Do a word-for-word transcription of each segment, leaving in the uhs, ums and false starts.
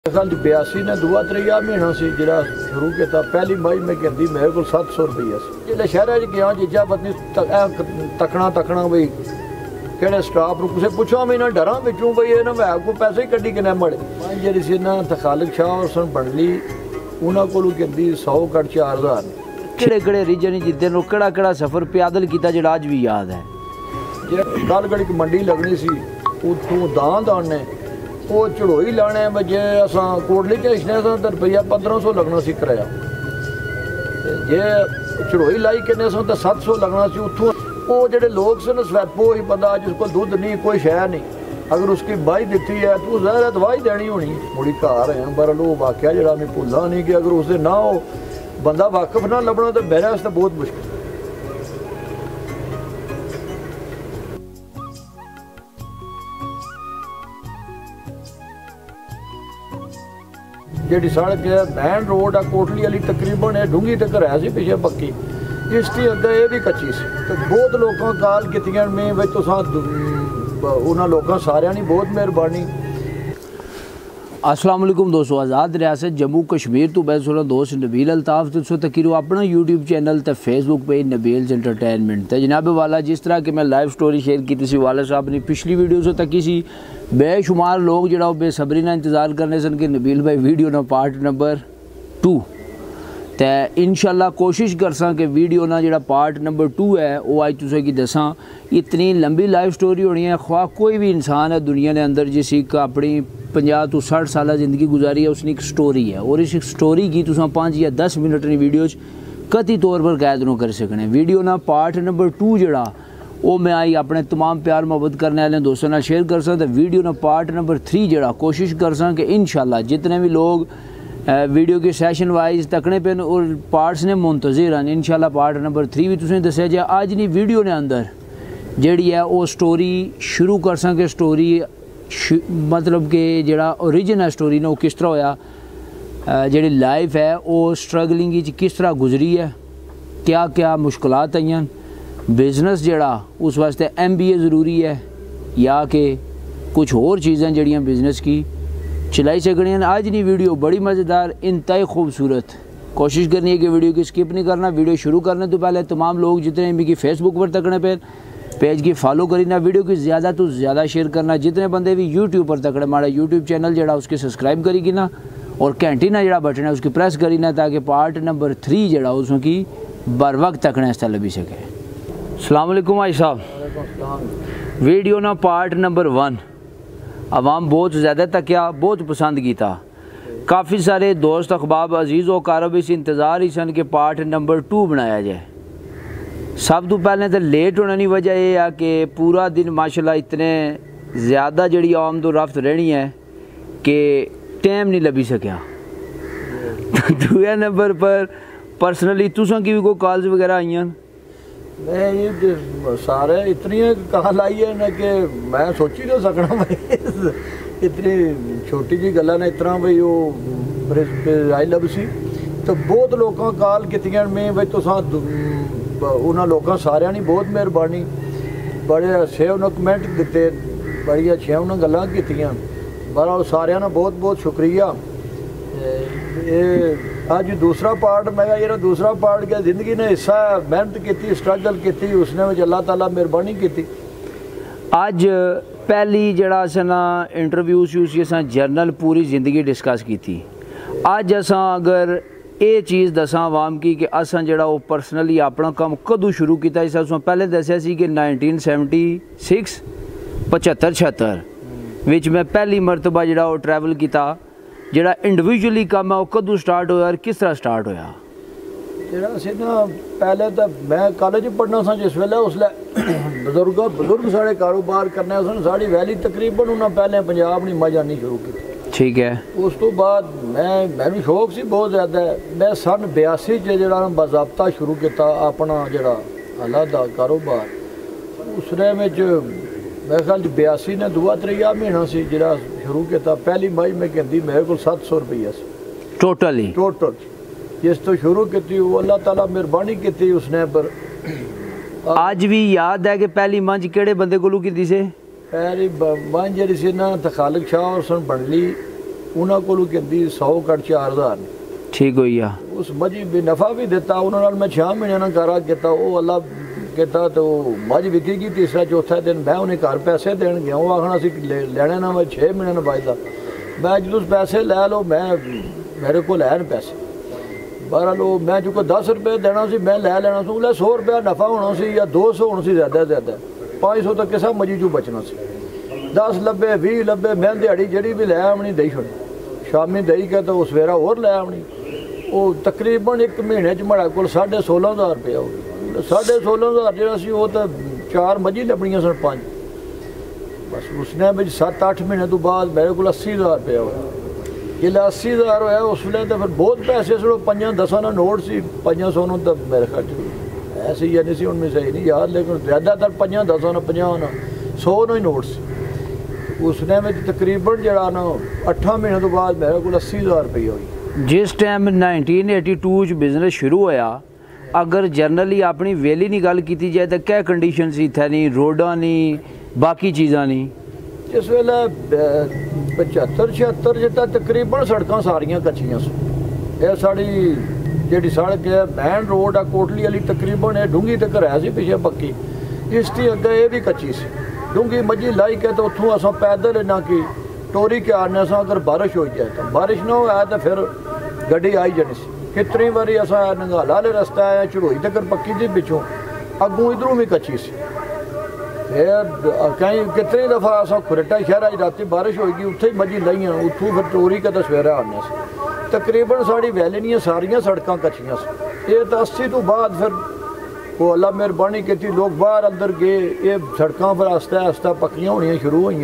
साल बयासी ने दूआ त्रिया महीना से जरा शुरू किया। पहली मई में कहती मेरे को सत्त सौ रुपया से जो शहर गया चीज़ा पत्नी तकना तकना बई कि स्टाफ किसी पूछो मैं इन्हें डरा बिचों बई इन्हें मैं को पैसे ही कड्डी किने मड़े जी सी ना तखालिक शाह और सन बनली उन्होंने को कहती सौ कट चार हज़ार किड़े किड़े रीजन जिद्दन कड़ा कड़ा सफ़र पैदल किया जो अज भी याद है। जो कल घड़ी मंडी लगनी सी उतों दान दाने वो चढ़ोई लाने जे असा कोटली चढ़ने तो रुपया पंद्रह सौ लगना सी किराया जे चढ़ोई लाई किन्ने सौ तो सत्त सौ लगना सी उतों वो जोड़े लोग सन स्वैपो ही बंदा जिसको दुध नहीं कोई शह नहीं अगर उसकी बाही दी है तो ज़ाहिर है दवाई देनी होनी मुड़ी घर है पर वो वाकया जोड़ा मैं भुला नहीं कि अगर उससे ना हो बंदा वाकफ ना लभना तो मेरे वास्ते बहुत मुश्किल। जी सड़क है मैन रोड आ कोटली वाली तकरीबन है डूंगी तक है सी पिछे पक्की इसकी अगर ये भी कच्ची सी तो बहुत लोगों कॉल की में भाई तुसा उन्होंने लोगों सारिया की बहुत मेहरबानी। अस्सलाम वालेकुम दोस्तों, आज़ाद रियासत जम्मू कश्मीर तो मैं सोलह दोस्त नबील अल्ताफ़ दोस्तों तकीरो अपना यूट्यूब चैनल तो फेसबुक पेज नबील्स एंटरटेनमेंट तो जनाब वाला जिस तरह कि मैं लाइव स्टोरी शेयर की थी वाला साहब ने पिछली वीडियो से तकी सी बेशुमार लोग जो बेसब्री ना इंतज़ार करने सन कि नबील भाई वीडियो ना पार्ट नंबर टू तो इंशाल्लाह कोशिश करसा कि वीडियो ना जो पार्ट नंबर टू है वो अज तुसें की दसा। इतनी लंबी लाइफ स्टोरी होनी है ख्वाह कोई भी इंसान है दुनिया के अंदर जिस एक अपनी पंजाह तो साठ साल ज़िंदगी गुजारी है उसने एक स्टोरी है और इस स्टोरी की तुम पाँच या दस मिनट की वीडियो कति तौर पर कैद न कर सकने। वीडियो ना पार्ट नंबर टू जड़ा वो मैं आई अपने तमाम प्यार मोहब्बत करने वाले दोस्तों ना शेयर कर सकता। वीडियो ना पार्ट नंबर थ्री जड़ा कोशिश कर सा कि इंशाल्लाह जितने भी लोग वीडियो के सैशन वाइज तकने पे और पार्ट्स ने मुंतज़िर हैं इंशाल्लाह पार्ट नंबर थ्री भी तुसें दस्या जाए अज नी वीडियो ने अंदर जी है वो स्टोरी शुरू कर सकें। स्टोरी मतलब कि जड़ा ओरिजिनल स्टोरी ने वो किस तरह होया जी लाइफ है वो स्ट्रगलिंग किस तरह गुजरी है क्या क्या मुश्किलात आई बिजनेस जड़ा उस वास्ते एम बी ए ज़रूरी है या कि कुछ और चीज़ें जड़ियाँ बिजनेस की चलाई सकनी। आज नहीं वीडियो बड़ी मज़ेदार इंतहाई खूबसूरत कोशिश करनी है कि वीडियो की स्किप नहीं करना। वीडियो शुरू करने तो पहले तमाम लोग जितने भी फेसबुक पर तकने पे पेज की फॉलो करीना वीडियो की ज़्यादा तो ज़्यादा शेयर करना। जितने बंदे भी यूट्यूब पर तकड़े माड़ा यूट्यूब चैनल जड़ा उसके सब्सक्राइब करी ना और घंटी ना जड़ा बटन है उसकी प्रेस करी ना ताकि पार्ट नंबर थ्री जड़ा उसकी बर वक्त तकने इसका लभी सके। अस्सलाम वालेकुम भाई साहब। वीडियो ना पार्ट नंबर वन आवाम बहुत ज़्यादा तकिया बहुत पसंद किया। काफ़ी सारे दोस्त अखबाब अजीज़ व कारब इस इंतज़ार ही सन कि पार्ट नंबर टू बनाया जाए। सब तो पहले तो लेट होने की वजह यह है कि पूरा दिन माशाल्लाह इतने ज़्यादा जड़ी आमद रफ्त रहनी है कि टाइम नहीं लभी सकिया। दूसरे नंबर पर पर्सनली तुसां की भी कोई कॉल्स वगैरह आई नहीं सारे इतनी कॉल आई है ना कि मैं सोची नहीं सकना भाई इतनी छोटी जी गल ने इतना भाई वो आई लव सी तो बहुत लोगों कॉल की में भाई तुसा उन्होंने लोगों सारिया की बहुत मेहरबानी बड़े अच्छे उन्होंने कमेंट दिते बड़ी अच्छी उन्होंने गल्लां कीतियां बहरहाल सारिया का बहुत बहुत शुक्रिया। ये आज दूसरा पार्ट मैं ये दूसरा पार्ट क्या जिंदगी ने हिस्सा मेहनत की स्ट्रगल की उसने में अल्लाह ताला मेहरबानी की। आज पहली जड़ा असना इंटरव्यू सी अस जर्नल पूरी जिंदगी डिस्कस की थी। अज अस अगर ये चीज़ दसा आवाम की कि असा जड़ा वो पर्सनली अपना काम कदों शुरू किया इस पहले दसिया सी कि नाइनटीन सैवनटी सिक्स पचहत्तर छहत्तर विच मैं पहली मरतबा जड़ा वो ट्रैवल किया जड़ा इंडिविजुअली काम है वो कदों स्टार्ट होया और किस तरह स्टार्ट होया। जड़ा सी ना पहले तो मैं कॉलेज पढ़ना सा जिस वेले उसले बजुर्ग बजुर्ग साढ़े कारोबार करने सन साड़ी वैली तकरीबन उन्होंने पहले पंजाब नहीं मजा नहीं शुरू की। ठीक है उस तो बाद मैं मैं भी शौक सी बहुत ज़्यादा मैं सन बयासी जरा बाज़ाब्ता शुरू किया अपना जड़ा अलहदा कारोबार उसने में मैं ख्याल बयासी ने दूआ त्रिया महीना से जरा शुरू किया। पहली मई में कहती मेरे को सत्त सौ रुपया से टोटली टोटल जिस तो शुरू की वो अल्लाह ताला मेहरबानी की उसने पर आज भी याद है कि पहली मंझ केड़े बंदे को की से पहली मंझ जी सी ना तखालिक शाह और सन बनली ਉਹਨਾਂ ਕੋਲੋਂ ਕਹਿੰਦੀ ਸੌ ਕੱਟ ਚਾਰ ਹਜ਼ਾਰ ਨੇ ਠੀਕ ਹੋਈ ਆ ਉਸ ਮੱਝੀ ਵੀ ਨਫਾ ਵੀ ਦਿੱਤਾ ਉਹਨਾਂ ਨਾਲ। ਮੈਂ ਛੇ ਮਹੀਨਿਆਂ ਨਾਲ ਕਾਰਾ ਕੀਤਾ, ਉਹ ਅੱਲਾ ਕੀਤਾ ਤੇ ਉਹ ਮੱਝ ਵਿਕੇਗੀ ਤੀਸਰਾ ਚੌਥਾ ਦਿਨ ਮੈਂ ਉਹਨੇ ਘਰ ਪੈਸੇ ਦੇਣ ਗਿਆ। ਉਹ ਆਖਣਾ ਸੀ ਲੈਣੇ ਨਾ, ਮੈਂ ਛੇ ਮਹੀਨਿਆਂ ਨਾਲ ਬਚਦਾ। ਮੈਂ ਜਦੋਂ ਪੈਸੇ ਲੈ ਲਓ, ਮੈਂ ਮੇਰੇ ਕੋਲ ਹੈ ਪੈਸੇ ਬਾਰਾਂ ਲੋ, ਮੈਂ ਚੁੱਕੋ ਦਸ ਰੁਪਏ ਦੇਣਾ ਸੀ, ਮੈਂ ਲੈ ਲੈਣਾ ਸੀ। ਉਹਲੇ ਸੌ ਰੁਪਇਆ ਨਫਾ ਹੋਣਾ ਸੀ ਜਾਂ ਦੋ ਸੌ ਹੋਣਾ ਸੀ, ਜ਼ਿਆਦਾ ਜ਼ਿਆਦਾ ਪੰਜ ਸੌ ਤਾਂ ਕਿਸੇ ਮੱਝੀ 'ਚੋਂ ਬਚਣਾ ਸੀ। ਦਸ ਲੱਭੇ ਵੀਹ ਲੱਭੇ ਮੈਂ ਦਿਹਾੜੀ ਜਿਹੜੀ ਵੀ ਲੈ ਆਉਣੀ ਦਈ ਛੱਡ, ਸ਼ਾਮੀ ਦਈ ਕੇ ਤਾਂ ਉਹ ਸਵੇਰਾ ਹੋਰ ਲੈ ਆਉਣੀ। ਉਹ ਤਕਰੀਬਨ ਇੱਕ ਮਹੀਨੇ 'ਚ ਮਾੜਾ ਕੋਲ ਸਾਢੇ ਸੋਲਾਂ ਹਜ਼ਾਰ ਰੁਪਇਆ ਹੋ ਗਿਆ। ਸਾਢੇ ਸੋਲਾਂ ਹਜ਼ਾਰ ਜਿਹੜਾ ਸੀ ਉਹ ਤਾਂ ਚਾਰ ਮੱਝੀ ਲੱਭਣੀਆਂ ਸਨ, ਪੰਜ ਬਸ। ਉਸਨੇ ਵਿੱਚ ਸੱਤ ਅੱਠ ਮਹੀਨੇ ਤੋਂ ਬਾਅਦ ਮੇਰੇ ਕੋਲ ਅੱਸੀ ਹਜ਼ਾਰ ਰੁਪਇਆ ਹੋਇਆ। ਜਿਲੇ अस्सी हज़ार होया उस वे तो फिर बहुत पैसे सो पंजा दसा का नोट से पंजा सौ न तो मेरे ख्याल ऐसे ही नहीं सी उनमें सही नहीं याद, लेकिन ज़्यादातर पंजा दसा न पंजा न सौ न ही नोट से। उसने में तकरीबन जरा ना अठा महीने तो बाद मेरे को अस्सी हज़ार रुपये हुई। जिस टाइम नाइनटीन एटी टू च बिजनेस शुरू होया, अगर जनरली अपनी वेली की गल की जाए तो क्या कंडीशन सी इत्थे नहीं, रोडा नहीं, बाकी चीज़ा नहीं? जिस वेले पचहत्तर छिहत्तर जिता तकरीबन सड़क सारिया कच्चियां सी। यह साड़ी जी सड़क है मैन रोड आ कोटली वाली तकरीबन ये डूंगी तक है सी पिछे पक्की, इसकी अगे ये भी कच्ची सी। डूंगी मझी लाई के तो उतों अस पैदल इन्ना की टोरी के आने अस अगर बारिश हो जाए तो बारिश ना हो तो फिर गड्डी आई जानी सी। कितनी बारी अस नंगाला वाले रस्ता आया चढ़ोई तक पक्की थी, पिछों अगों इधरों भी कच्ची सी। फिर कहीं कितनी दफ़ा अस खुरटा शहर अज राती बारिश होगी उत्थे ही मझी लाइया, उतों फिर टोरी के तो सवेरा आने से। तकरीबन साड़ी वैली दियां सारिया सड़क कच्चियां सी। ये तो अस्सी तो बाद फिर वो अल्लाह मेहरबानी की, लोग बाहर अंदर गए, ये सड़क फिर आस्ता आस्ता पक्कियां होनियां शुरू हुई।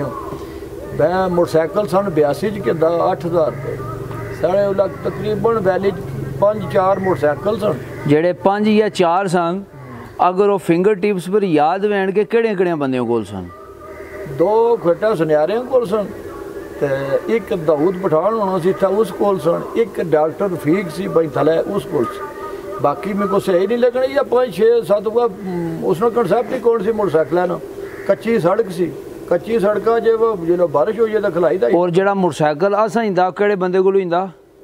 मैं मोटरसाइकिल सन बयासी च कहता अठ हज़ार रुपये साढ़े लग तकरीबन वैली पाँच चार मोटरसाइकिल सन, जेड़े पाँच या चार सन अगर वो फिंगर टिप्स पर याद वैन के केड़े केड़े बंदे कोल सन? दो खट्टा सुनियारियां कोल सन ते एक दाऊद पठान होना सी था उस कोल सन, एक डॉक्टर रफीक सी भाई थले उस कोल सी। बाकी मेरे को सही नहीं लगनी या पाँच छः सत्त हुआ उसने कंसेप्ट ही कौन सी मोटरसाइकिल है ना, कच्ची सड़क सी, कच्ची सड़क जो जो बारिश हो जाए तो खलाई था। और जड़ा मोटरसाइकिल असा इंदा केड़े बंदे कोल इंदा?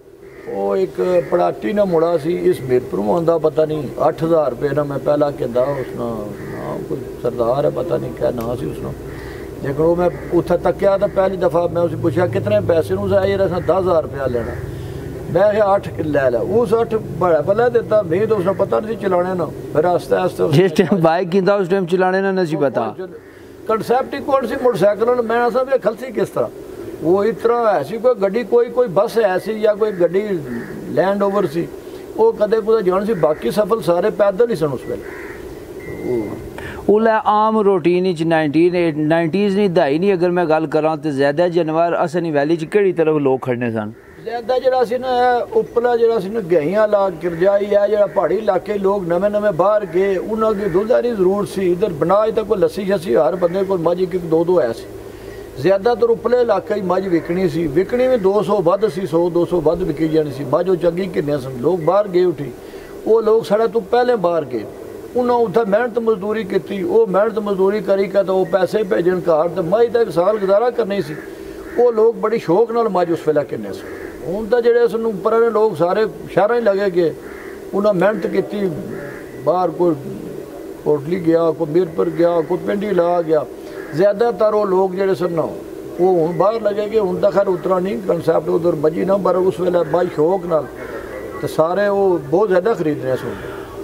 वो एक पड़ाटी ना मुड़ा सी इस मीरपुर आंदा, पता नहीं अठ हज़ार रुपये ना मैं पहला कहता उसना नाम कोई सरदार है पता नहीं क्या ना सी उसना, लेकिन वो मैं उत्थे तकिया तो पहली दफ़ा मैं उसे पूछा कितने पैसे उस आए अस दस हज़ार रुपया लेना, मैं अठ लै लै उस अठ बड़ा पहले देता नहीं तो उसने पता नहीं चलाने ना। फिर आस्ते आस्ते जिस टाइम बाइक कीता उस टाइम चलाने ना नहीं पता, कंसेप्ट ही कौन सी मोटरसाइकिल मैं असा भी खलसी किस तरह वो इस तरह ऐसी कोई गड्डी कोई कोई बस ऐसी या कोई गड्डी लैंड ओवर सी वो कदे कुछ जान सी, बाकी सफर सारे पैदल ही सन उस वेले। उल्ले आम रूटीन नाइनटीन नाइनटीज़ नहीं दहाई नहीं अगर मैं गल करा तो ज्यादा जानवर असनी वैली च केड़ी तरफ लोग खड़ने सन? ज्यादा जरा सी ना उपला जरा सी ना गहियां ला किरजाई है जरा पहाड़ी इलाके लोग नवे नवे बाहर गए, उन्होंने की दुधारी जरूर सी। इधर बनाज तक कोई लस्सी शस्सी हर बंदे को मझ एक दो दो है सी। ज़्यादातर उपले इलाके मझ विकनी सी, विकनी भी दो सौ वध सी, सौ दो सौ वध विकी जानी सी। मझ वो चंगी किन्ने सन, लोग बाहर गए उठी, वो लोग साढ़े तो पहले बाहर गए, उन्होंने उत्थे मेहनत मजदूरी की, वो मेहनत मजदूरी करी के तो वो पैसे भेजन घर तो मझ का एक साल गुजारा करनी सी। वो लोग बड़ी शौक नाल मझ उस वेले किन्ने सन। हुण तां जिहड़े सन उपर लोग सारे शहरां ही लगे गए, उन्हें मेहनत की, बाहर कोई कोटली गया, कोई मीरपुर गया, कोई पिंडी ला गया। ज़्यादातर वो लोग जोड़े सन वो हूँ बाहर लगे कि हूँ तो खैर उतरा नहीं कंसैप्ट उधर बजी ना, पर उस वेले बड़ी शौक नाल तो सारे वो बहुत ज़्यादा खरीदने सुन।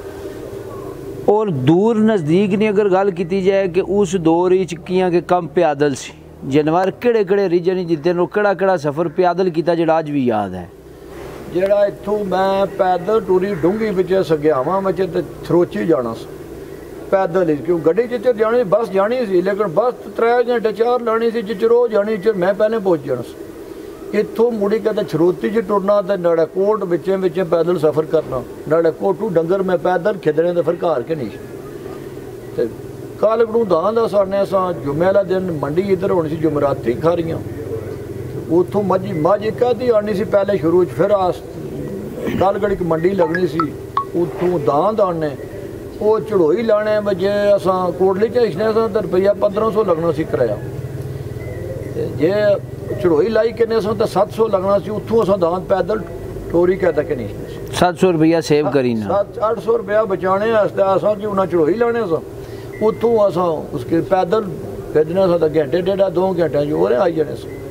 और दूर नज़दीक नहीं अगर गल की जाए कि उस दौर कियां के कम पैदल सी जानवर केड़े केड़े रीजन जितने लोग केड़ा केड़ा सफ़र पैदल किया जो अज भी याद है? जोड़ा इतों मैं पैदल टूरी डूंगी बिच सग्यावां में तो थरोची जाना सी पैदल ही, क्यों गड्डी च जानी बस जानी सी, लेकिन बस त्रै घंटे चार लानी सी चिचरो जानी च मैं पहले पहुँच जाना सी। इतों मुड़ी कहते छरोती च टुरना तो नाड़े कोट बिचे बिचे पैदल सफ़र करना, नाड़े कोटू डंगर मैं पैदल खिदने तो फिर घर के नहीं तो कालगड़ू दां दा साढ़े असां जुम्मे वाला दिन मंडी इधर होनी सी जुमराती खारियां, उतों मझी मझ एक आधी आनी सी पहले शुरू च, फिर आस कालगड़ की मंडी लगनी सी, उतों दां दाने वो चढ़ोई लाने बजे असां कोटली च हिसने तो रुपया पंद्रह सौ लगना सी किराया। जे चढ़ोई लाई किन्ने सौ तो सत्त सौ लगना सी, उत्थों असां दांद पैदल टोरी कै तक नहीं सत्त सौ रुपया सेव करी ना, सत्त अठ सौ रुपया बचाने वास्ते असां कि उन्हें चढ़ोई लाने सा, उत्थों असां उसके पैदल भेजना सा तो घंटे डेढ़ा दो घंटे जो और आई जाने सा।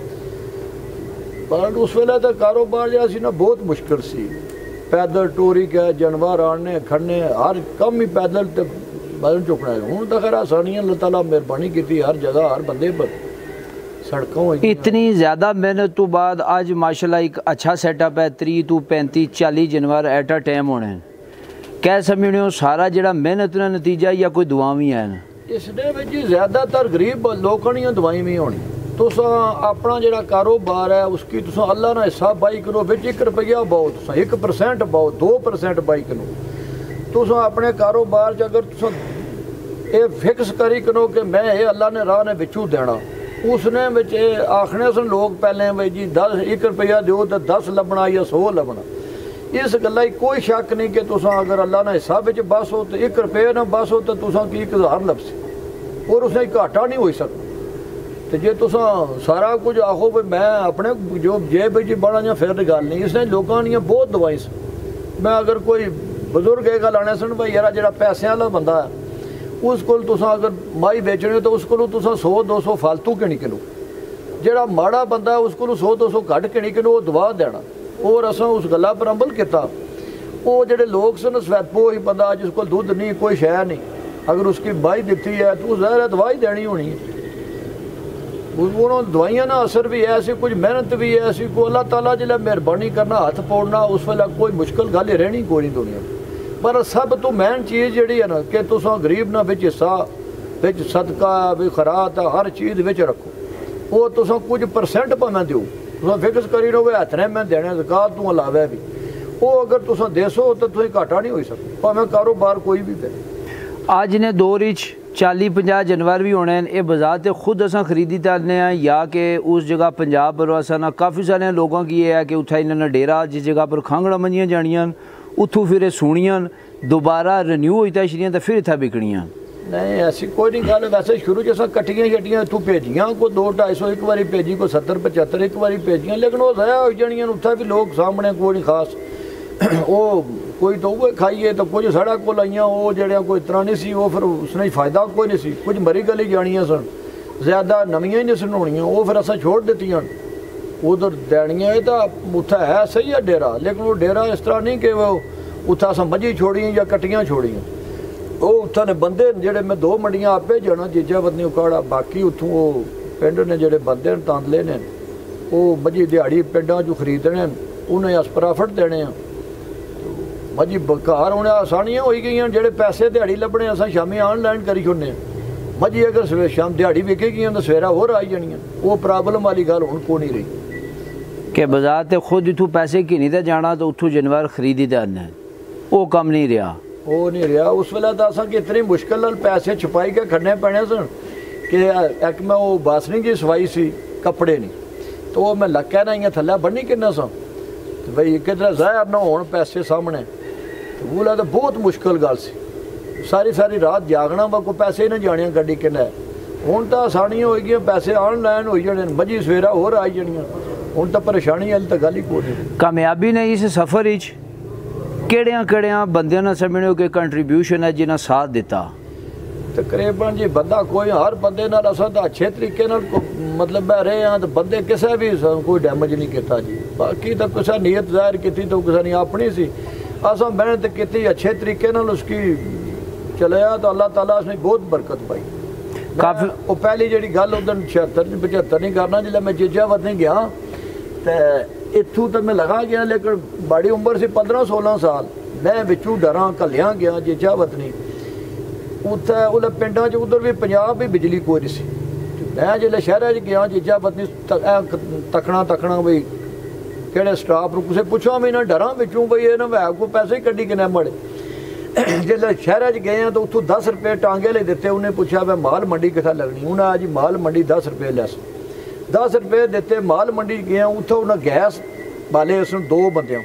पर उस वेले तो कारोबार जो सी ना बहुत मुश्किल सी, पैदल टोरी के जानवर आने खड़ने हर कम ही पैदल तो वजन चुकना है। हूँ तो खैर आसानियां अल्लाह ताला मेहरबानी की हर जगह हर बंदे पर सड़कों इतनी ज़्यादा मेहनत तो बाद आज माशाल्लाह एक अच्छा सेटअप है, त्री तो पैंती चाली जानवर एट अ टाइम होने, कह समझने हो सारा जड़ा मेहनत का नतीजा या कोई दुआ भी है? इसने ज़्यादातर गरीब लोगों दी दवाई भी होनी। तुस अपना जड़ा कारोबार है उसकी तुस अल्लाह ना हिस्सा बाई करो, बिच एक रुपया पाओ, तुस एक परसेंट पाओ, दो परसेंट बाई करो, तुस अपने कारोबार च अगर तुस ये फिक्स करी करो कि मैं ये अल्लाह ने राह ने बिचू देना, उसने बिच आखने सन लोग पहले बई जी दस एक रुपया दो तो दस लभना या सौ लभना। इस गल्ला कोई शक नहीं कि तुस अगर अल्लाह ने हिस्सा बिच बस हो तो एक रुपये ना बस हो तो तुसा की एक हज़ार लभसी और उसने घाटा नहीं हो सकता। तो जे तुस सारा कुछ आखो भाई मैं अपने जो जेब जी बना या फिर गल नहीं, इसने लोगों दी बहुत दवाई सन। मैं अगर कोई बजुर्ग ये गल आने सन भाई यार जो पैसे वाला बंदा है उस को तुस अगर माई बेचने तो उस को तुस सौ दो सौ फालतू किनी किलो, जोड़ा माड़ा बंदा है उसको सौ दो सौ घट किनी किलो वो दवा देना। और असा उस गल्ला पर अमल किया। वो जोड़े लोग सन स्वैपो ही बंदा जिसको दुध नहीं कोई शह नहीं, अगर उसकी बाई दी है तो ज़ाहिर है दवाई देनी होनी है। उन्होंने दवाइयां ना असर भी है ऐसी, कुछ मेहनत भी है ऐसी, को अल्लाह ताला जिला मेहरबानी करना हाथ पौड़ना उस वेले कोई मुश्किल गल रहनी कोई नहीं दुनिया। पर सब तो मेन चीज़ जी है ना कि तुस गरीब ना बिच हिस्सा बिच सदका भी खरात हर चीज़ बिच रखो, वो तुस कुछ परसेंट भावें दो, तुस फिक्स करी लो हथ ने मैं देने ज़कात तू अलावा भी, वो अगर तुस देसो तो तुम घाटा नहीं हो सकता भावें कारोबार कोई भी पे। आज ने दौर चाली पंजाह जानवर भी होने, ये बाजार तो खुद असा खरीदी करने हैं या कि उस जगह पंजाब पर असा ना काफ़ी सारे लोगों की ये है कि उत्थे इन्होंने डेरा जिस जगह पर खांगड़ा मंजियाँ जानियां उतों फिर सुनियां दोबारा रिन्यू होता छड़ियां तो फिर इतना बिकनियां। नहीं ऐसी कोई नहीं गल, वैसे शुरू च अस कट्टियां शट्टियां इतों भेजियां को दो ढाई सौ एक बारी भेजी, को सत्तर पचहत्तर एक बारी भेजियां, लेकिन वो ज़ाया हो जानियां उत्थे भी लोग सामने कोई नहीं खास वो कोई तो वो खाइए तो कुछ साढ़ा को आइया वो जड़िया कोई इतना नहीं सी, वो फिर उसने फायदा कोई नहीं सी, कुछ मरी गली जानियां सन, ज़्यादा नवियां ही नहीं सन होनियां, वो फिर अस छोड़ दित्तियां उधर देनियां। तो उत्थे है सही है डेरा, लेकिन वो डेरा इस तरह नहीं कि वो उत्थे अस मझी छोड़ियां या कट्टियां छोड़ियां, वो उत्थे ने बंदे जेडे मैं दो मंडियां आपे जाना जीजा बदनी उकाड़ा, बाकी उतों वो पिंड ने जेडे बंदे तांदले ने वो मझी दिहाड़ी पिंडा चों खरीदने, उन्हें अस प्रॉफिट देने। मजी घर होने आसानियां हो गई, जेडे पैसे दिहाड़ी लभने अस शामी ऑनलाइन करी छोड़ने, मजी अगर सवेरे शाम दिहाड़ी विकेगी तो सवेरा होर आई जानियां, वो प्रॉब्लम वाली गल हुण कोई नहीं रही कि बाजार तो खुद इतों पैसे की नहीं जाना तो उतों जानवर खरीदी देने, वो कम नहीं रहा, वो नहीं रहा। उस वेले तो असा कि इतनी मुश्किल नाल पैसे छुपाई के खड़ने पैने सन कि एक मैं वो बासनी जी सवाई सी कपड़े नहीं, तो वो मैं लग कहना इं थल्ले बन्नी किन्ना सा तो बई किधर ज़ाहिर ना होण पैसे सामने, वो तो बहुत मुश्किल गल सी, सारी सारी रात जागना वा कोई पैसे ही ना जाने गड्डी किन्ना है। हुण तो आसानियां हो गई, पैसे ऑनलाइन हो जाने, मजी सवेरा होर आई जानियां, हुण तो परेशानी वाली तो गल ही कोई नहीं। कामयाबी ने इस सफ़र केड़ियां केड़ियां बंदियां ने समझो कि कंट्रीब्यूशन है जिन्हें साथ दिता? तकरीबन जी बंदा कोई हर बंदे नाल असां तो अच्छे तरीके नाल मतलब बह रहे हैं, तो बंदे किसी भी कोई डैमेज नहीं किया जी, बाकी तो किसी नीयत जाहिर की तो किसी ने अपनी सी, असा मेहनत की अच्छे तरीके नाल उसकी चलिया तो अल्लाह ताला उसने बहुत बरकत पाई। काफ़ी वो पहली जी गल उधर छिहत्तर पचहत्तर नहीं करना, जिसलै मैं जीजा वतनी गया तो इतों तो मैं लगा गया, लेकिन बड़ी उम्र से पंद्रह सोलह साल मैं बिचू डरा घलिया गया जीजा वतनी, उत्थे उस पिंडा च उधर भी पंजाब भी बिजली कोई नहीं सी, मैं जिसलै शहर च गया जीजा वतनी तकना तकना बई किहड़े स्टाफ को किसी पुछा भी ना डरा बिचों बई ये ना वै को पैसे ही कड्डी किने मड़े। जिसलै शहर च गए तो उतों दस रुपये टांगे ले दिते, उन्हें पूछा मैं माल मंडी कितना लगनी, उन्हें आज माल मंडी दस रुपये लैस, दस रुपये दिते माल मंडी गया, उतों उन्हें गैस वाले उस दो बंदे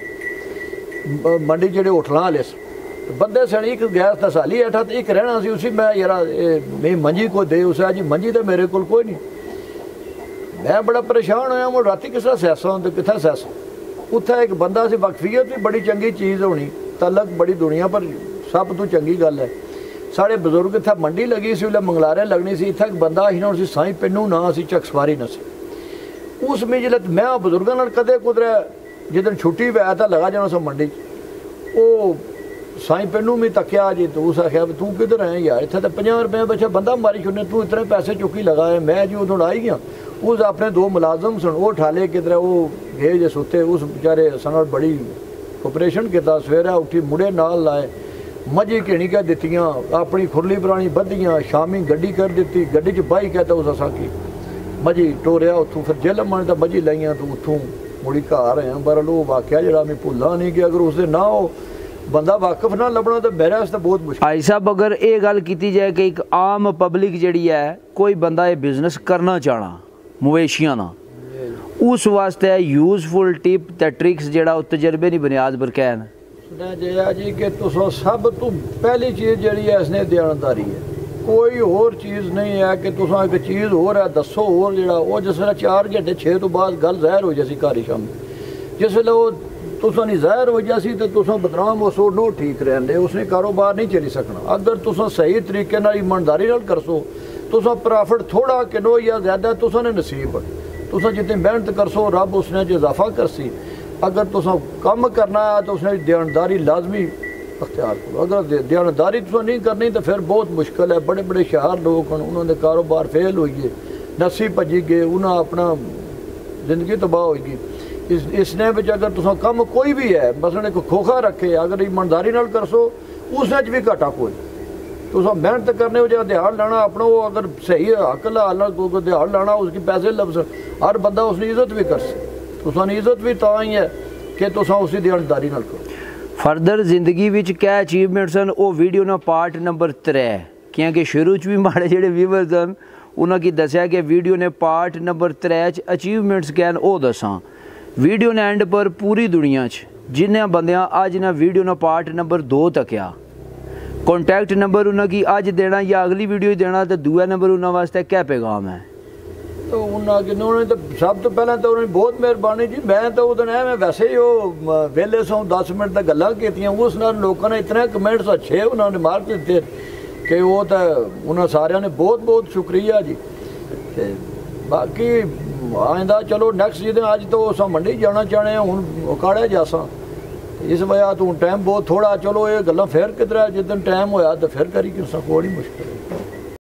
मंडी जेडे होटलों वाले बंदे सन, एक गैस तो साली हेठा तो एक रहना सी, उसी मैं यार मैं मंजी को दे, उस आज मंजी तो मेरे को कोई नहीं, मैं बड़ा परेशान होया मैं राती किस सैसा होंगे कितना सैसा उत्थे एक बंदा सी वक्फीयत भी बड़ी चंगी चीज़ होनी तलक बड़ी दुनिया पर सब तो चंगी गल है साढ़े बजुर्ग इतना मंडी लगी सी मंगलारे लगनी सी इतना एक बंदा ही ना साई पिन्नू ना सी चकसवारी ना सी उस में जिले मैं बजुर्गों नाल कदे कुदरे जिदन छुट्टी पै तो लगा जाना सा मंडी वो साई पिन्नू में तकिया जी तो उस आख्या तू किधर है यार इतना तो पंजाह रुपये बच्चा बंदा मारी छुड़ने तू इतने पैसे चुकी लगा है मैं जी उदों आई गया उस अपने दो मुलाजम सन वो ठाले किधर वो गए जे सुते उस बेचारे सन बड़ी ऑपरेशन किया सवेरे उठी मुड़े नाल लाए मझी घिणी कह दित्तियां अपनी खुरली पुरानी बद्धियां शामी गड्डी कर दी गड्डी च बाही कहता उस असा की मझी टोरिया उतों फिर जेल मन तो मझी लाइया तो उतों मुड़ी घर आया बरल वो वाकया जरा मैं भुला नहीं कि अगर उससे ना हो बंदा वाकफ ना लभना तो मेरे वास्ते बहुत मुश्किल। भाई साहब अगर ये गल की जाए कि एक आम पब्लिक जी है कोई बंदा ये बिजनेस करना चाहना मवेशियां ना उस वास्ते यूजफुल टिप ते ट्रिक्स जेड़ा तजर्बे की बुनियाद पर कहन जया जी कि तुम सब तो पहली चीज़ जी है इसने दयानतदारी है कोई होर चीज़ नहीं है कि तुम एक चीज़ होर है दसो होर जो वो जिस वे चार घंटे छे तो बाद गल ज़ाहिर हो जासी घर शामी जिस वे वो तुसा नहीं ज़ाहिर हो जासी तो तुम बदनाम हो सो नो ठीक रहने उसने कारोबार नहीं चली सकना अगर तुम सही तरीके ईमानदारी करसो तुम प्रॉफिट थोड़ा किनो या ज़्यादा तुसा ने नसीब तुम जितनी मेहनत करसो रब उसने इजाफा करसी अगर तुम कम करना है तो उसने दयानतदारी लाजमी अख्तियार करो अगर दयानतदारी तुम नहीं करनी तो फिर बहुत मुश्किल है बड़े बड़े शहर लोग हैं उन्होंने कारोबार फेल हो गए नस्सी भजी गए उन्हें अपना जिंदगी तबाह हो गई इस इसने बिच अगर तुम कम कोई भी है मसलन एक खोखा रखे अगर ईमानदारी नाल करसो उस भी घाटा कोई तुम मेहनत करने हो जो दिहाड़ लाना अपना वो अगर सही हक लाल दिहाड़ लाना उसकी पैसे लफ्ज हर बंदा उसकी इज्जत भी कर सके तुम इज्जत भी तो ही है कि तुम उसकी दयानतदारी नाल करो। फर्दर जिंदगी विच क्या अचीवमेंट सन वो वीडियो ना पार्ट नंबर त्रै क्योंकि शुरू च भी माड़े जेह्ड़े व्यूवर सन उन्होंने दस्या कि वीडियो ने पार्ट नंबर त्रै च अचीवमेंट्स क्या न वो दसां वीडियो ने एंड पर पूरी दुनिया च जिन्हें बंदियां अज ना वीडियो ना पार्ट नंबर दो तकिया कॉन्टैक्ट नंबर उन्होंने अज देना या अगली वीडियो देना तो दूआ नंबर उन्होंने वास्ते क्या पैगाम है तो उन्होंने तो सब तो पहले तो उन्होंने बहुत मेहरबानी जी मैं तो उस दिन है मैं वैसे ही वो वेले सौ दस मिनट तक गल्लां कीतियां उस नाल लोगों ने इतने कमेंट्स अच्छे उन्होंने मार दिते कि वो तो उन्होंने सारे ने बहुत बहुत शुक्रिया जी ते बाकी आइंदा चलो नैक्सट जिस अज तो अस मंडी जाना चाहने हूँ काड़े जासा इस वजह तो टाइम बहुत थोड़ा चलो ये गल्लां फिर किधर जिस दिन टाइम होया तो फिर करी कि कोई मुश्किल है।